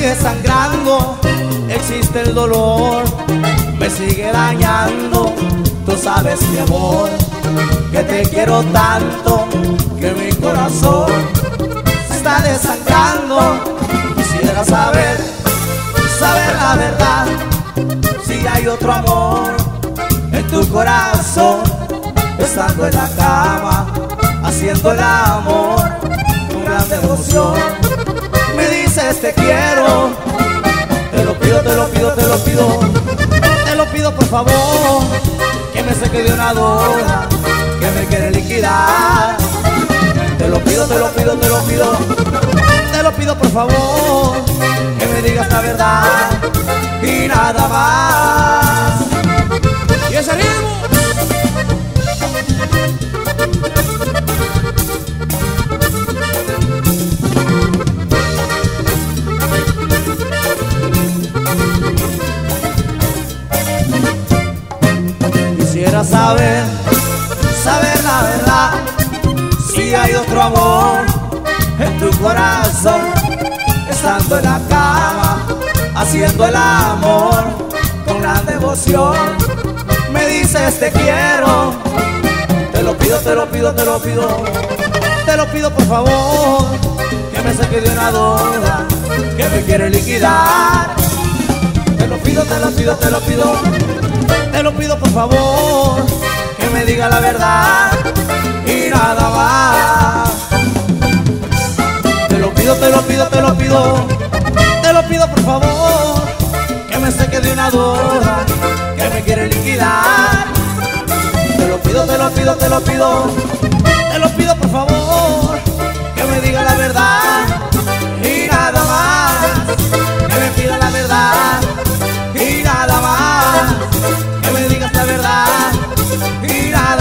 sigue sangrando, existe el dolor, me sigue dañando. Tú sabes, mi amor, que te quiero tanto, que mi corazón se está desangrando. Quisiera saber la verdad, si hay otro amor en tu corazón, estando en la cama, haciendo el amor con gran devoción. Me dices te quiero, te lo pido, te lo pido, te lo pido, te lo pido por favor, que me saque de una duda que me quiere liquidar. Te lo pido, te lo pido, te lo pido, te lo pido por favor, que me digas la verdad y nada más. Y ese ritmo. Quisiera saber la verdad, si hay otro amor en tu corazón, estando en la cama, haciendo el amor con gran devoción. Me dices te quiero, te lo pido, te lo pido, te lo pido, te lo pido por favor, que me saque de una duda que me quiere liquidar. Te lo pido, te lo pido, te lo pido, te lo pido por favor, que me diga la verdad y nada más. Te lo pido, te lo pido, te lo pido, te lo pido por favor, que me saque de una duda que me quiere liquidar. Te lo pido, te lo pido, te lo pido, te lo pido por favor, que me diga la verdad y nada más. Que me pida la verdad y nada más, que me digas la verdad y nada